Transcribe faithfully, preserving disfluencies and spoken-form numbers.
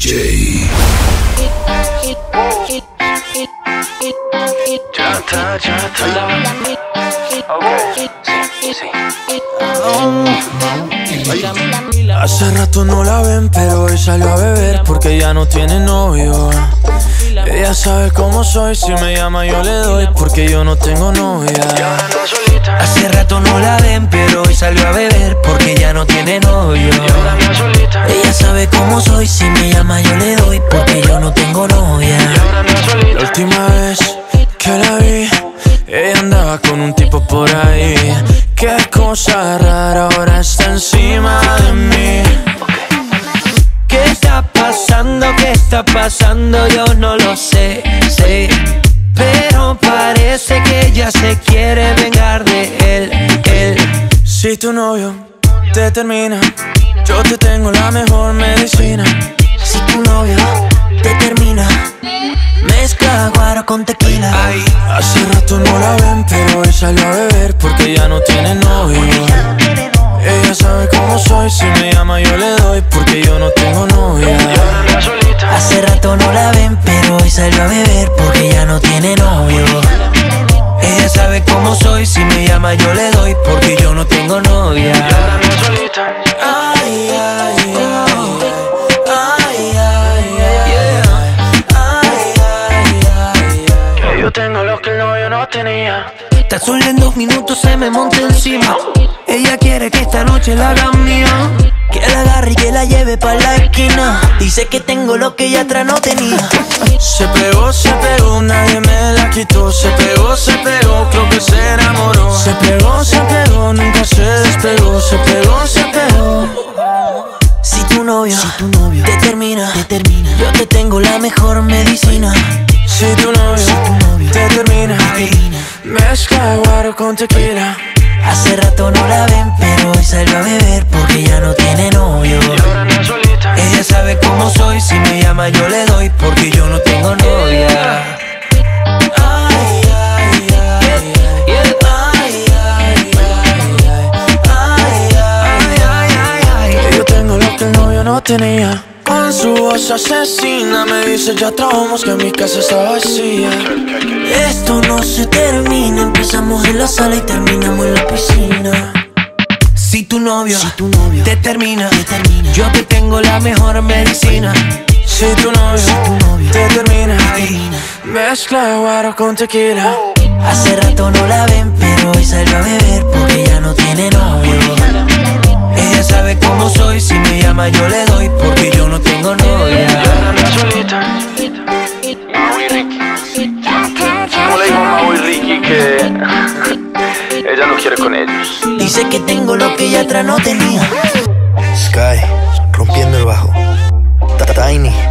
J. Ya está, ya está. Ok, sí, sí. Hace rato no la ven, pero hoy salió a beber porque ya no tiene novio. Ella sabe cómo soy, si me llama yo le doy porque yo no tengo novia. Hace rato no la ven, pero hoy salió a beber porque ya no tiene novio. Ella sabe cómo soy, si me llama yo le doy porque yo no tengo novia. La última vez que la vi, ella andaba con un tipo por ahí. Qué cosa rara, ahora está encima de mí. ¿Qué está pasando? ¿Qué está pasando? Yo no lo sé, sé. Pero parece que ella se quiere vengar de él, él. Si tu novio te termina, yo te tengo la mejor medicina. Si tu novio te termina, mezcla guaro con tequila. Ay, hace rato no la ven, pero hoy salió a beber porque ya no tiene novio. Ella sabe cómo soy, si me llama yo le doy porque yo no tengo novia. Hace rato no la ven, pero hoy salió a beber porque ya no tiene novio. Ella sabe cómo soy, si me llama yo le doy porque yo no tengo novia. Ay, ay, ay, ay, ay, ay, ay, ay. Yo tengo lo que el novio no tenía. Está sola en dos minutos, se me monta encima. Ella quiere que esta noche la haga mía, que la agarre y que la lleve pa' la esquina. Dice que tengo lo que ella atrás no tenía. Se pegó, se pegó, nadie me la quitó. Se pegó, se pegó, creo que se enamoró. Se pegó, se pegó, nunca se despegó. Se pegó, se pegó. Si tu novio, si tu novio te termina, te termina, yo te tengo la mejor medicina. Si tu novio, si tu novio te termina, te termina, mezcla guaro con tequila. Hace rato no la ven, pero hoy salió a beber porque ya no tiene novio. Ella sabe cómo soy, si me llama yo le doy porque yo no tengo novia. Ay, ay, ay, ay, ay, ay, ay, ay. Yo tengo lo que el novio no tenía. Con su voz asesina me dice ya trabajamos que mi casa está vacía. Esto no se termina, empezamos en la sala y terminamos en la piscina. Si tu novio, si tu novio te termina, te termina, yo te tengo la mejor medicina. Si tu novio, si tu novio te termina, te termina, mezcla guaro con tequila. Hace rato no la ven, pero hoy salió a beber porque ya no tiene novio. Ella sabe cómo soy, si me llama yo le doy porque yo no tengo novia. ¿Cómo le dijo Mau y Ricky que ella no quiere con ellos? Dice que tengo lo que ella atrás no tenía. Sky, rompiendo el bajo. Tiny.